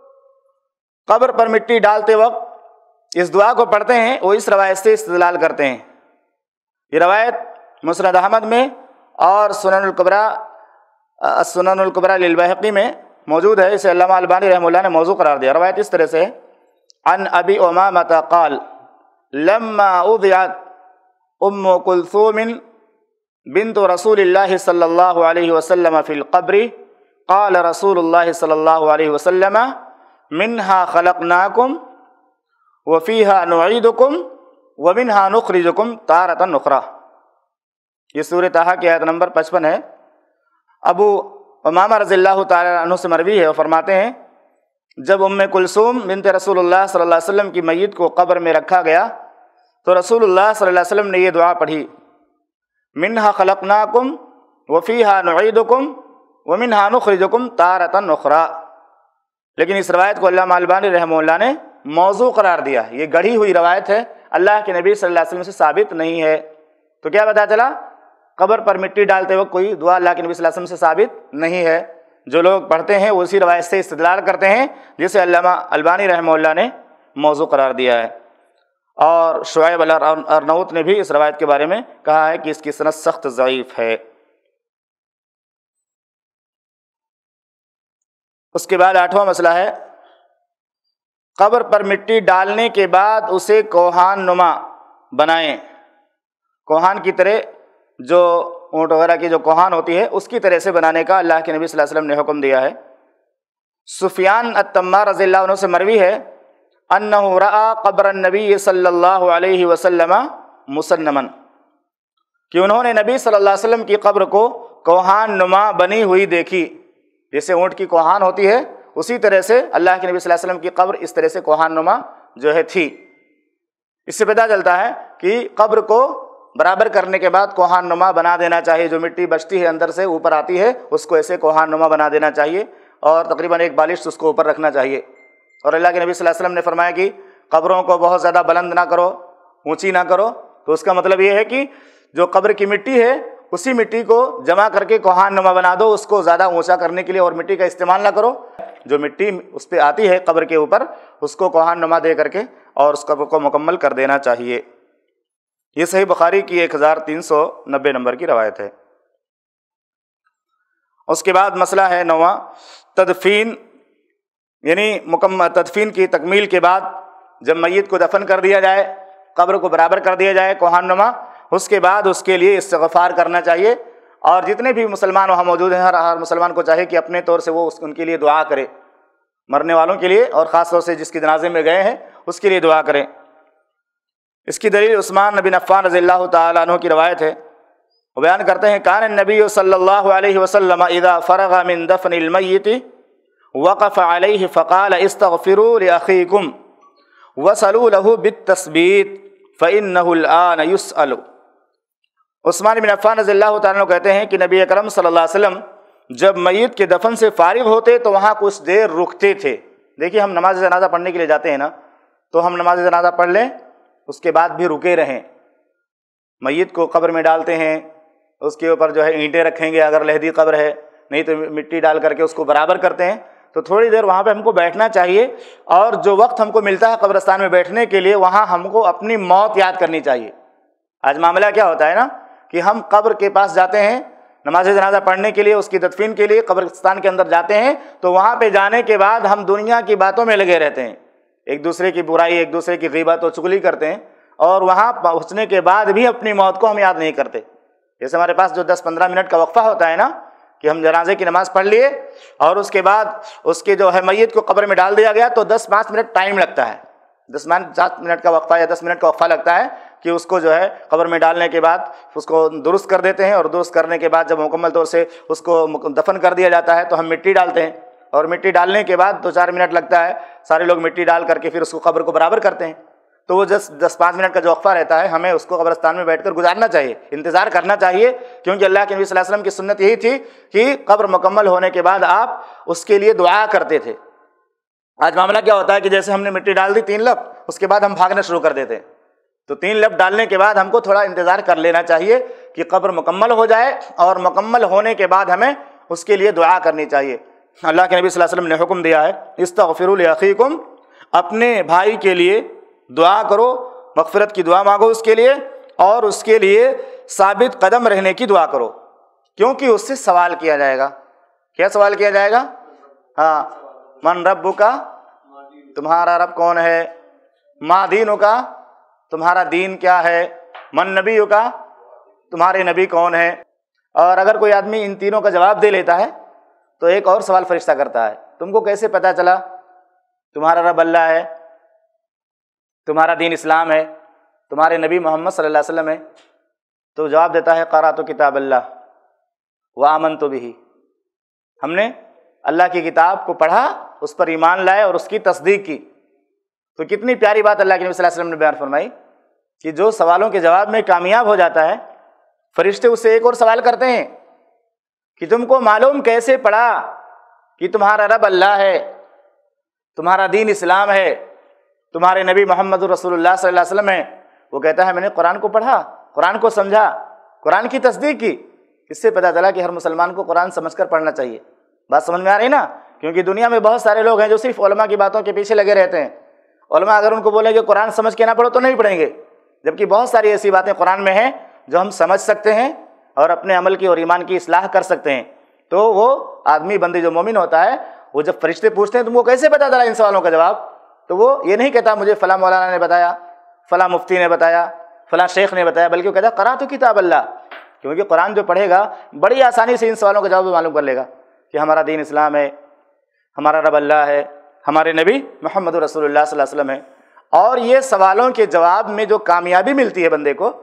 قبر پر مٹی ڈالتے وقت اس دعا کو پڑھتے ہیں وہ اس روایت سے استدلال کرتے ہیں۔ یہ روایت مسند احمد میں اور سنن الکبریٰ السنن الکبریٰ للبیہقی میں موجود ہے، اسے علامہ البانی رحمہ اللہ نے موضوع قرار دیا۔ روایت اس طرح سے ہے، عن ابی امامہ قال لما وضعت ام کلثوم بنت رسول اللہ صلی اللہ علیہ وسلم فی القبر قال رسول اللہ صلی اللہ علیہ وسلم منہا خلقناکم وفیہا نعیدکم ومنہا نخرجکم تارۃ اخری۔ یہ سورۃ طٰہٰ کی آیت نمبر پچپن ہے۔ ابو امامہ رضی اللہ تعالی عنہ سے مروی ہے، وہ فرماتے ہیں جب ام کلثوم بنت رسول اللہ صلی اللہ علیہ وسلم کی میت کو قبر میں رکھا گیا تو رسول اللہ صلی اللہ علیہ وسلم نے یہ دعا پڑھی، منہا خلقناکم وفیہا نعیدکم ومنہا نخرجکم تارۃ اخری۔ لیکن اس روایت کو علامہ البانی رحمہ اللہ نے موضوع قرار دیا، یہ گڑھی ہوئی روایت ہے، اللہ کے نبی صلی اللہ علیہ وسلم سے ثابت نہیں ہے۔ تو کیا پتہ چلا؟ قبر پر مٹی ڈالتے وقت کوئی دعا اللہ کے نبی صلی اللہ علیہ وسلم سے ثابت نہیں ہے، جو لوگ پڑھتے ہیں وہ اسی روایت سے استدلال کرتے ہیں جسے علامہ البانی رحمہ اللہ نے موضوع قرار دیا ہے۔ اور شعیب الارناؤط نے بھی اس روایت کے بارے میں کہا ہے کہ اس کی سند سخت ضعیف ہے۔ اس کے بعد آٹھواں مسئلہ ہے قبر پر مٹی ڈالنے کے بعد اسے کوہان نما بنائیں۔ کوہان کی طرح جو اونٹ وغیرہ کی جو کوہان ہوتی ہے اس کی طرح سے بنانے کا اللہ کے نبی صلی اللہ علیہ وسلم نے حکم دیا ہے۔ سفیان التمار رضی اللہ عنہ سے مروی ہے انہ رأى قبر النبی صلی اللہ علیہ وسلم مسنما، کہ انہوں نے نبی صلی اللہ علیہ وسلم کی قبر کو کوہان نما بنی ہوئی دیکھی، جیسے اونٹ کی کوہان ہوتی ہے اسی طرح سے اللہ کے نبی صلی اللہ علیہ وسلم کی قبر اس طرح سے کوہان نما جو ہے تھی۔ اس سے پتہ چلتا ہے کہ قبر کو برابر کرنے کے بعد کوہان نما بنا دینا چاہیے، جو مٹی بچتی ہے اندر سے اوپر آتی ہے اس کو ایسے کوہان نما بنا دینا چاہیے، اور تقریباً ایک بالش اس کو اوپر رکھنا چاہیے۔ اور اللہ کے نبی صلی اللہ علیہ وسلم نے فرمایا کہ قبروں کو بہت زیادہ بلند نہ کرو، اونچی نہ کرو، تو اس کا مطلب یہ ہے کہ جو قبر کی مٹی ہے اسی مٹی کو جمع کر کے کوہان نما بنا دو، اس کو زیادہ اونچا کرنے کے لیے اور مٹی کا استعمال نہ کرو، جو مٹی اس پہ آتی ہے قبر کے اوپر اس کو کوہان نما دے کر کے اور اس قبر کو مکمل کر دینا چاہیے۔ یہ صحیح بخاری کی ایک ہزار تین سو نبے نمبر کی روایت ہے۔ اس کے بعد مسئلہ ہے نواں تدفین، یعنی مکمل تدفین کی تکمیل کے بعد جب میت کو دفن کر دیا جائے، قبر کو برابر کر دیا جائے کوہان نما، اس کے بعد اس کے لیے استغفار کرنا چاہیے، اور جتنے بھی مسلمان وہاں موجود ہیں ہر ہر مسلمان کو چاہیے کہ اپنے طور سے وہ ان کے لیے دعا کرے، مرنے والوں کے لیے، اور خاص طور سے جس کی جنازے میں گئے ہیں اس کے لیے دعا کریں۔ اس کی دلیل عثمان بن عفان رضی اللہ تعالیٰ عنہ کی روایت ہے، وہ بیان کرتے ہیں کان النبی صلی اللہ علیہ وسلم اذا فرغ من دفن المیت وقف علیہ فقال استغفروا لاخیکم وصلوا له بالتثبیت فانہ الآن یسأل۔ عثمان بن عفان رضی اللہ تعالیٰ عنہ کہتے ہیں کہ نبی اکرم صلی اللہ علیہ وسلم جب میت کے دفن سے فارغ ہوتے تو وہاں کچھ دیر رکتے تھے۔ دیکھیے ہم نماز جنازہ پڑھنے کے لیے جاتے ہیں نا، تو ہم نماز جنازہ پڑھ لیں اس کے بعد بھی رکے رہیں، میت کو قبر میں ڈالتے ہیں، اس کے اوپر جو ہے اینٹیں رکھیں گے اگر لہدی قبر ہے، نہیں تو مٹی ڈال کر کے اس کو برابر کرتے ہیں، تو تھوڑی دیر وہاں پہ ہم کو بیٹھنا چاہیے، اور جو وقت ہم کو ملتا ہے قبرستان میں بیٹھنے کے لیے وہاں ہم کو اپنی موت یاد کرنی چاہیے۔ آج معاملہ کیا ہوتا ہے نا کہ ہم قبر کے پاس جاتے ہیں نماز جنازہ پڑھنے کے لیے، اس کی تدفین کے لیے قبرستان کے اندر جاتے ہیں، تو وہاں پہ جانے کے بعد ہم دنیا کی باتوں میں لگے رہتے ہیں، ایک دوسرے کی برائی، ایک دوسرے کی غیبت و چغلی کرتے ہیں، اور وہاں پہنچنے کے بعد بھی اپنی موت کو ہم یاد نہیں کرتے۔ جیسے ہمارے پاس جو دس پندرہ منٹ کا وقفہ ہوتا ہے نا کہ ہم جنازے کی نماز پڑھ لیے اور اس کے بعد اس کے جو ہے میت کو قبر میں ڈال دیا گیا، تو دس پانچ منٹ ٹائم لگتا ہے، دس سات منٹ کا وقفہ یا دس منٹ کا وقفہ لگتا ہے کہ اس کو جو ہے قبر میں ڈالنے کے بعد اس کو درست کر دیتے ہیں، اور درست کرنے کے بعد جب مکمل طور سے اس کو دفن کر دیا جاتا ہے تو ہم مٹی ڈالتے ہیں، اور مٹی ڈالنے کے بعد دو چار منٹ لگتا ہے، سارے لوگ مٹی ڈال کر کے پھر اس کو قبر کو برابر کرتے ہیں۔ تو وہ دس دس پانچ منٹ کا جو وقفہ رہتا ہے ہمیں اس کو قبرستان میں بیٹھ کر گزارنا چاہیے، انتظار کرنا چاہیے، کیونکہ اللہ کے نبی صلی اللہ علیہ وسلم کی سنت یہی تھی کہ قبر مکمل ہونے کے بعد آپ اس کے لیے دعا کرتے تھے۔ آج معاملہ کیا ہوتا ہے کہ جیسے ہم نے مٹی ڈال دی تین لپ، اس کے بعد ہم بھاگنا شروع کر دیتے ہیں، تو تین لپ ڈالنے کے بعد ہم کو تھوڑا انتظار کر لینا چاہیے کہ قبر مکمل ہو جائے، اور مکمل ہونے کے بعد ہمیں اس کے لیے دعا کرنی چاہیے۔ اللہ کے نبی صلی اللہ علیہ وسلم نے حکم دیا ہے استغفروا لاخیکم، اپنے بھائی کے لیے دعا کرو، مغفرت کی دعا مانگو اس کے لیے، اور اس کے لیے ثابت قدم رہنے کی دعا کرو، کیونکہ اس سے سوال کیا جائے گا۔ کیا سوال کیا جائے گا؟ ہاں، من ربک، تمہارا رب کون ہے، ما دینک، تمہارا دین کیا ہے، من نبیک، تمہارے نبی کون ہے۔ اور اگر کوئی آدمی ان تینوں کا جواب دے لیتا ہے تو ایک اور سوال فرشتہ کرتا ہے، تم کو کیسے پتہ چلا تمہارا رب اللہ ہے، تمہارا دین اسلام ہے، تمہارے نبی محمد صلی اللہ علیہ وسلم ہے؟ تو جواب دیتا ہے قرأت کتاب اللہ وآمنت بہ، ہم نے اللہ کی کتاب کو پڑھا، اس پر ایمان لائے اور اس کی تصدیق کی۔ تو کتنی پیاری بات اللہ کے نبی صلی اللہ علیہ وسلم نے بیان فرمائی کہ جو سوالوں کے جواب میں کامیاب ہو جاتا ہے، فرشتے اس سے ایک اور سوال کرتے ہیں کہ تم کو معلوم کیسے پڑا کہ تمہارا رب اللہ ہے، تمہارا دین اسلام ہے، تمہارے نبی محمد رسول اللہ صلی اللہ علیہ وسلم ہے؟ وہ کہتا ہے میں نے قرآن کو پڑھا، قرآن کو سمجھا، قرآن کی تصدیق کی۔ اس سے پتہ چلا کہ ہر مسلمان کو قرآن سمجھ کر پڑھنا چاہیے، بات سمجھ میں آ رہی نا؟ کیونکہ دنیا میں بہت سارے لوگ ہیں جو صرف علماء کی باتوں کے پیچھے لگے رہتے ہیں. علماء اگر ان کو بولیں کہ قرآن سمجھ کے نہ پڑھو تو نہیں پڑھیں گے، جبکہ بہت ساری ایسی باتیں قرآن میں ہیں جو ہم سمجھ سکتے ہیں اور اپنے عمل کی اور ایمان کی اصلاح کر سکتے ہیں. تو وہ آدمی بندے جو مومن ہوتا ہے، وہ جب فرشتے پوچھتے ہیں تم کو کیسے پتا چلا ان سوالوں کا جواب، تو وہ یہ نہیں کہتا مجھے فلاں مولانا نے بتایا، فلاں مفتی نے بتایا، فلاں شیخ نے بتایا، بلکہ وہ کہتا قرأت کتاب اللہ. کیونکہ قرآن جو پڑھے گا بڑی آسانی سے ان سوالوں کا جواب معلوم کر لے گا کہ ہمارا دین اسلام ہے، ہمارا رب اللہ ہے، ہمارے نبی محمد رسول اللہ صلی اللہ علیہ وسلم ہے. اور یہ سوالوں کے جواب میں جو کامیابی ملتی ہے بندے کو،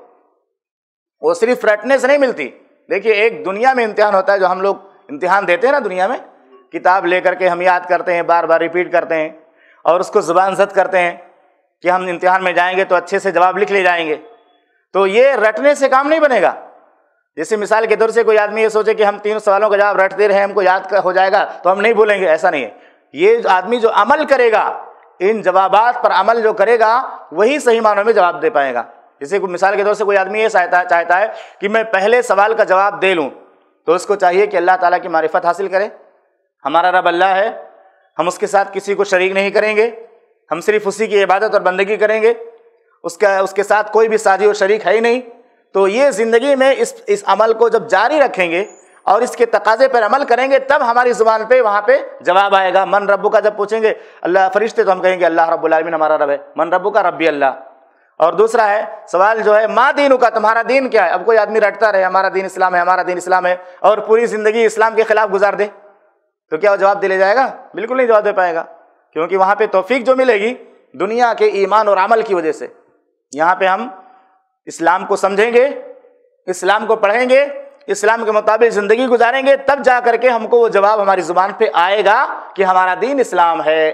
وہ صرف رٹنے سے نہیں ملتی. دیکھیے ایک دنیا میں امتحان ہوتا ہے، جو ہم لوگ امتحان دیتے ہیں نا دنیا میں، کتاب لے کر کے ہم یاد کرتے ہیں، بار بار ریپیٹ کرتے ہیں اور اس کو زبان زد کرتے ہیں کہ ہم امتحان میں جائیں گے تو اچھے سے جواب لکھ لے جائیں گے. تو یہ رٹنے سے کام نہیں بنے گا. جیسے مثال کے طور سے کوئی آدمی یہ سوچے کہ ہم تین سوالوں کا جواب رٹتے رہے، ہم کو یاد ہو جائے گا تو ہم نہیں بھولیں گے، ایسا نہیں ہے. یہ آدمی جو عمل کرے گا، ان جوابات پر عمل جو کرے گا، وہی صحیح معنوں میں جواب دے پائے گا. جیسے کوئی مثال کے طور سے کوئی آدمی یہ چاہتا ہے کہ میں پہلے سوال کا جواب دے لوں، تو اس کو چاہیے کہ اللہ تعالیٰ کی معرفت حاصل کرے. ہمارا رب اللہ ہے، ہم اس کے ساتھ کسی کو شریک نہیں کریں گے، ہم صرف اسی کی عبادت اور بندگی کریں گے، اس کا اس کے ساتھ کوئی بھی ساتھی اور شریک ہے ہی نہیں. تو یہ زندگی میں اس اس عمل کو جب جاری رکھیں گے اور اس کے تقاضے پر عمل کریں گے، تب ہماری زبان پہ وہاں پہ جواب آئے گا. من ربو کا جب پوچھیں گے اللہ فرشتے، تو ہم کہیں گے اللہ رب العالمین ہمارا رب ہے. من ربو کا ربی اللہ. اور دوسرا ہے سوال جو ہے ما دینو کا، تمہارا دین کیا ہے. اب کوئی آدمی رٹتا رہے ہمارا دین اسلام ہے، ہمارا دین اسلام ہے، اور پوری زندگی اسلام کے خلاف گزار دے، تو کیا وہ جواب دے لے جائے گا؟ بالکل نہیں جواب دے پائے گا. کیونکہ وہاں پہ توفیق جو ملے گی دنیا کے ایمان اور عمل کی وجہ سے. یہاں پہ ہم اسلام کو سمجھیں گے، اسلام کو پڑھیں گے، اسلام کے مطابق زندگی گزاریں گے، تب جا کر کے ہم کو وہ جواب ہماری زبان پہ آئے گا کہ ہمارا دین اسلام ہے.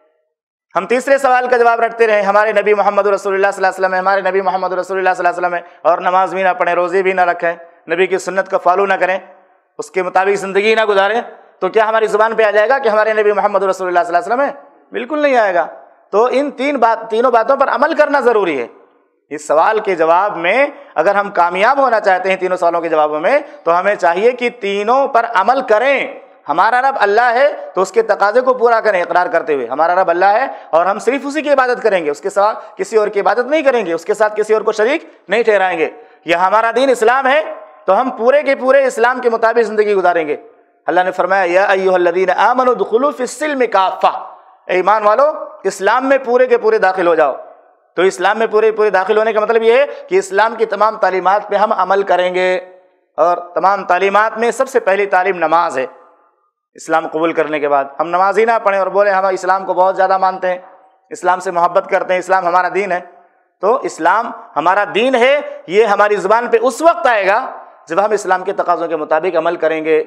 ہم تیسرے سوال کا جواب رٹتے رہے ہمارے نبی محمد رسول اللہ صلی اللہ علیہ وسلم ہے، ہمارے نبی محمد رسول اللہ صلی اللہ علیہ وسلم ہے، اور نماز بھی نہ پڑھیں، روزے بھی نہ رکھیں، نبی کی سنت کا فالو نہ کریں، اس کے مطابق زندگی نہ گزاریں، تو کیا ہماری زبان پہ آ جائے گا کہ ہمارے نبی محمد رسول اللہ صلی اللہ علیہ وسلم ہے؟ بالکل نہیں آئے گا. تو ان تین بات تینوں باتوں پر عمل کرنا ضروری ہے. اس سوال کے جواب میں اگر ہم کامیاب ہونا چاہتے ہیں تینوں سوالوں کے جوابوں میں، تو ہمیں چاہیے کہ تینوں پر عمل کریں. ہمارا رب اللہ ہے تو اس کے تقاضے کو پورا کریں اقرار کرتے ہوئے، ہمارا رب اللہ ہے اور ہم صرف اسی کی عبادت کریں گے، اس کے ساتھ کسی اور کی عبادت نہیں کریں گے، اس کے ساتھ کسی اور کو شریک نہیں ٹھہرائیں گے. یہ ہمارا دین اسلام ہے تو ہم پورے کے پورے اسلام کے مطابق زندگی گزاریں گے. اللہ نے فرمایا یا ایھا الذین آمنوا ادخلوا فی السلم کافہ، اے ایمان والو اسلام میں پورے کے پورے داخل ہو جاؤ. تو اسلام میں پورے پورے داخل ہونے کا مطلب یہ ہے کہ اسلام کی تمام تعلیمات پہ ہم عمل کریں گے. اور تمام تعلیمات میں سب سے پہلی تعلیم نماز ہے. اسلام قبول کرنے کے بعد ہم نماز ہی نہ پڑھیں اور بولیں ہم اسلام کو بہت زیادہ مانتے ہیں، اسلام سے محبت کرتے ہیں، اسلام ہمارا دین ہے، تو اسلام ہمارا دین ہے یہ ہماری زبان پہ اس وقت آئے گا جب ہم اسلام کے تقاضوں کے مطابق عمل کریں گے.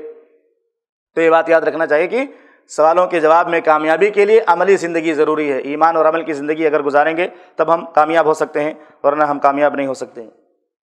تو یہ بات یاد رکھنا چاہیے کہ سوالوں کے جواب میں کامیابی کے لیے عملی زندگی ضروری ہے. ایمان اور عمل کی زندگی اگر گزاریں گے تب ہم کامیاب ہو سکتے ہیں، ورنہ ہم کامیاب نہیں ہو سکتے ہیں.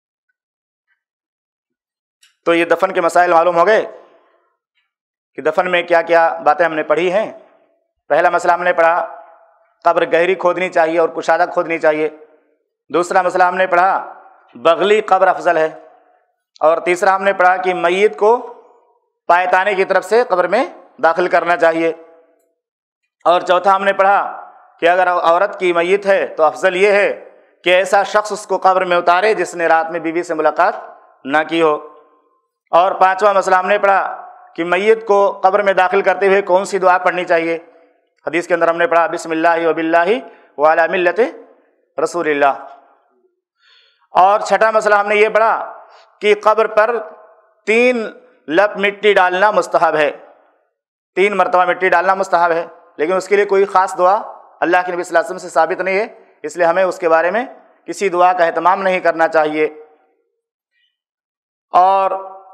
تو یہ دفن کے مسائل معلوم ہو گئے کہ دفن میں کیا کیا باتیں ہم نے پڑھی ہیں. پہلا مسئلہ ہم نے پڑھا قبر گہری کھودنی چاہیے اور کشادہ کھودنی چاہیے. دوسرا مسئلہ ہم نے پڑھا بغلی قبر افضل ہے. اور تیسرا ہم نے پڑھا کہ میت کو پایتانے کی طرف سے قبر میں داخل کرنا چاہیے. اور چوتھا ہم نے پڑھا کہ اگر عورت کی میت ہے تو افضل یہ ہے کہ ایسا شخص اس کو قبر میں اتارے جس نے رات میں بیوی سے ملاقات نہ کی ہو. اور پانچواں مسئلہ ہم نے پڑھا کہ میت کو قبر میں داخل کرتے ہوئے کون سی دعا پڑھنی چاہیے. حدیث کے اندر ہم نے پڑھا بسم اللہ وباللہ وعلی ملت رسول اللہ. اور چھٹا مسئلہ ہم نے یہ پڑھا کہ قبر پر تین لپ مٹی ڈالنا مستحب ہے، تین مرتبہ مٹی ڈالنا مستحب ہے، لیکن اس کے لیے کوئی خاص دعا اللہ کے نبی صلی اللہ علیہ وسلم سے ثابت نہیں ہے، اس لیے ہمیں اس کے بارے میں کسی دعا کا اہتمام نہیں کرنا چاہیے. اور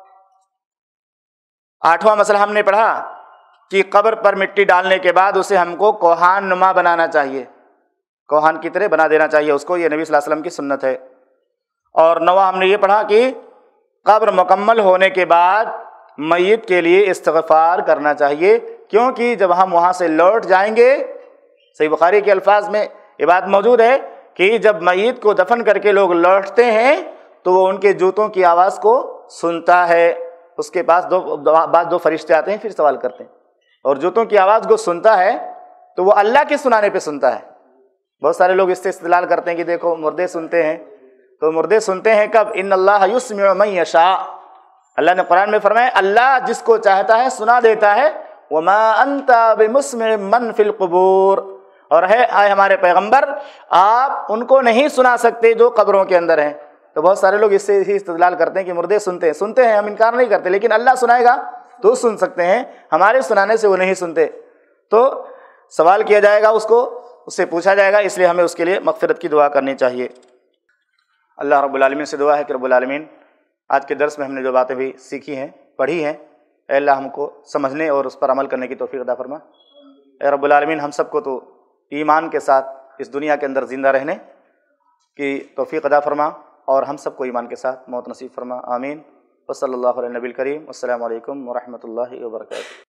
آٹھواں مسئلہ ہم نے پڑھا کہ قبر پر مٹی ڈالنے کے بعد اسے ہم کو کوہان نما بنانا چاہیے، کوہان کی طرح بنا دینا چاہیے اس کو، یہ نبی صلی اللہ علیہ وسلم کی سنت ہے. اور نواں ہم نے یہ پڑھا کہ قبر مکمل ہونے کے بعد میت کے لیے استغفار کرنا چاہیے، کیونکہ جب ہم وہاں سے لوٹ جائیں گے، صحیح بخاری کے الفاظ میں یہ بات موجود ہے کہ جب میت کو دفن کر کے لوگ لوٹتے ہیں تو وہ ان کے جوتوں کی آواز کو سنتا ہے. اس کے پاس دو بعد دو فرشتے آتے ہیں پھر سوال کرتے ہیں اور جوتوں کی آواز کو سنتا ہے تو وہ اللہ کے سنانے پہ سنتا ہے۔ بہت سارے لوگ اس سے استدلال کرتے ہیں کہ دیکھو مردے سنتے ہیں، تو مردے سنتے ہیں کب؟ ان اللہ یسمع من یشاء، اللہ نے قرآن میں فرمایا اللہ جس کو چاہتا ہے سنا دیتا ہے، وما انت بمسمع من فی القبور، اور ہے آئے ہمارے پیغمبر آپ ان کو نہیں سنا سکتے جو قبروں کے اندر ہیں۔ تو بہت سارے لوگ اس سے ہی استدلال کرتے ہیں کہ مردے سنتے ہیں، سنتے ہیں، ہم انکار نہیں کرتے، لیکن اللہ سنائے گا تو سن سکتے ہیں، ہمارے سنانے سے وہ نہیں سنتے۔ تو سوال کیا جائے گا اس کو، اس سے پوچھا جائے گا، اس لیے ہمیں اس کے لیے مغفرت کی دعا کرنی چاہیے۔ اللہ رب العالمین سے دعا ہے کہ رب العالمین آج کے درس میں ہم نے جو باتیں بھی سیکھی ہیں، پڑھی ہیں، اے اللہ ہم کو سمجھنے اور اس پر عمل کرنے کی توفیق عطا فرما۔ اے رب العالمین ہم سب کو تو ایمان کے ساتھ اس دنیا کے اندر زندہ رہنے کی توفیق عطا فرما، اور ہم سب کو ایمان کے ساتھ موت نصیب فرما، آمین۔ وصلی اللہ علیہ نبی الکریم، السلام علیکم ورحمۃ اللہ وبرکاتہ۔